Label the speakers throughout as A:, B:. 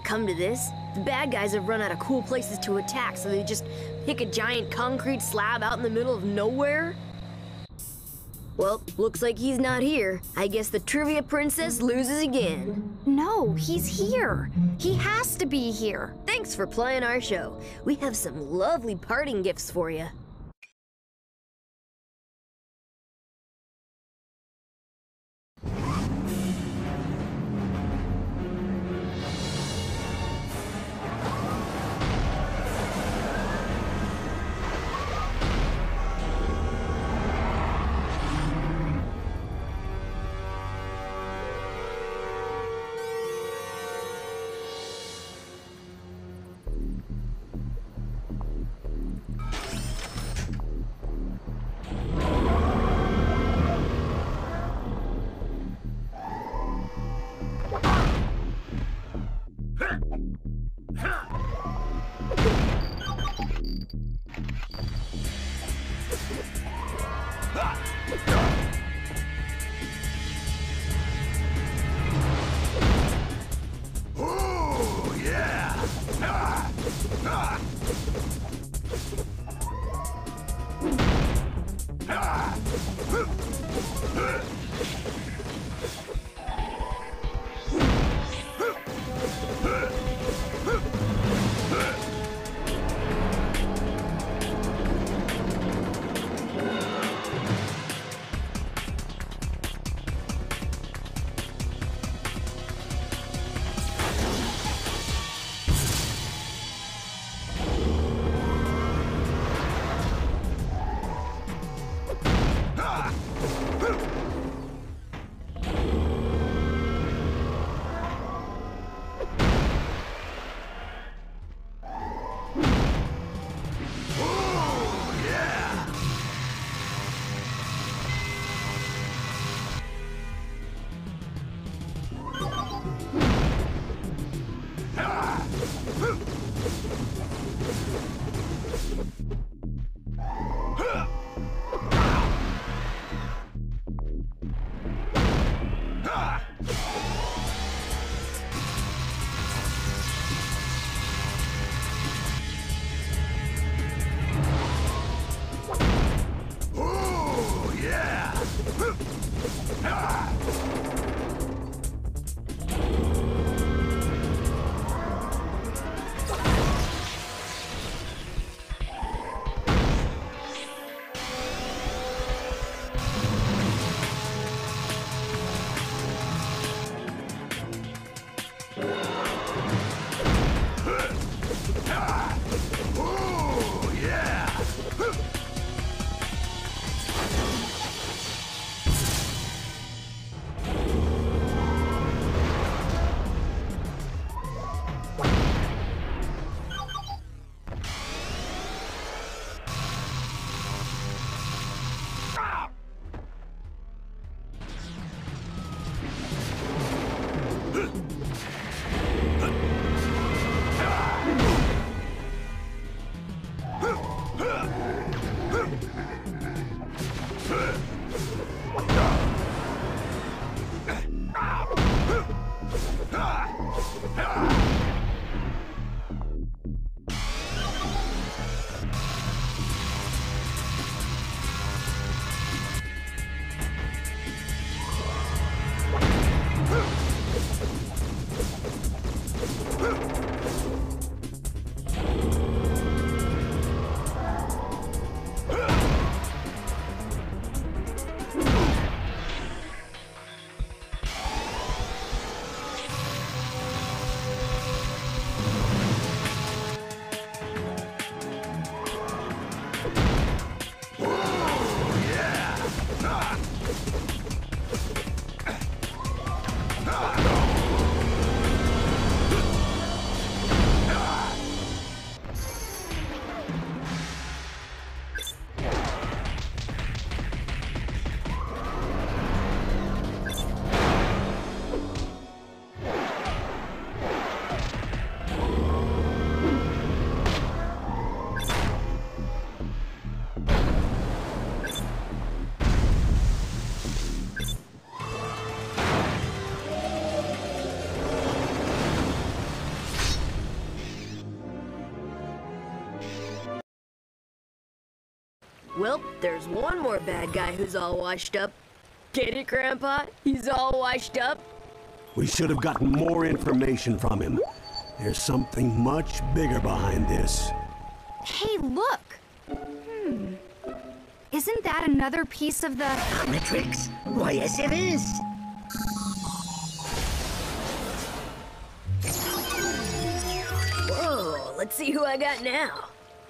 A: come to this. The bad guys have run out of cool places to attack, so they just pick a giant concrete slab out in the middle of nowhere? Well, looks like he's not here. I guess the trivia princess loses again.
B: No, he's here. He has to be here.
A: Thanks for playing our show. We have some lovely parting gifts for you. Well, there's one more bad guy who's all washed up. Get it, Grandpa? He's all washed up.
C: We should have gotten more information from him. There's something much bigger behind this.
B: Hey, look! Isn't that another piece of the...
D: Omnitrix? Why, yes it is.
A: Whoa, let's see who I got now.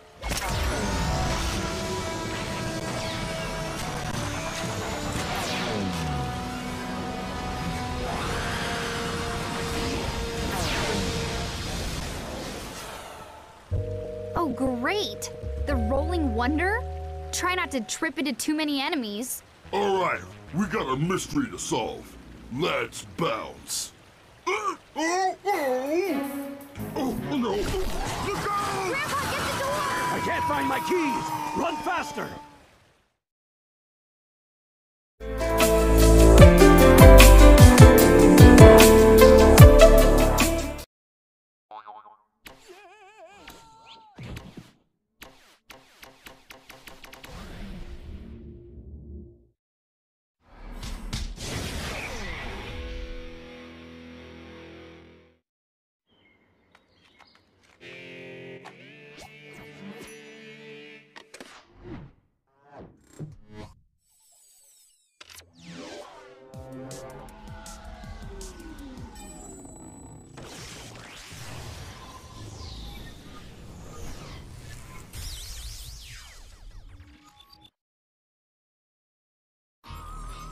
B: Oh, great! The Rolling Wonder? Try not to trip into too many enemies.
E: All right, we got a mystery to solve. Let's bounce. Oh no! Look out!
B: Grandpa, get the door!
C: I can't find my keys! Run faster!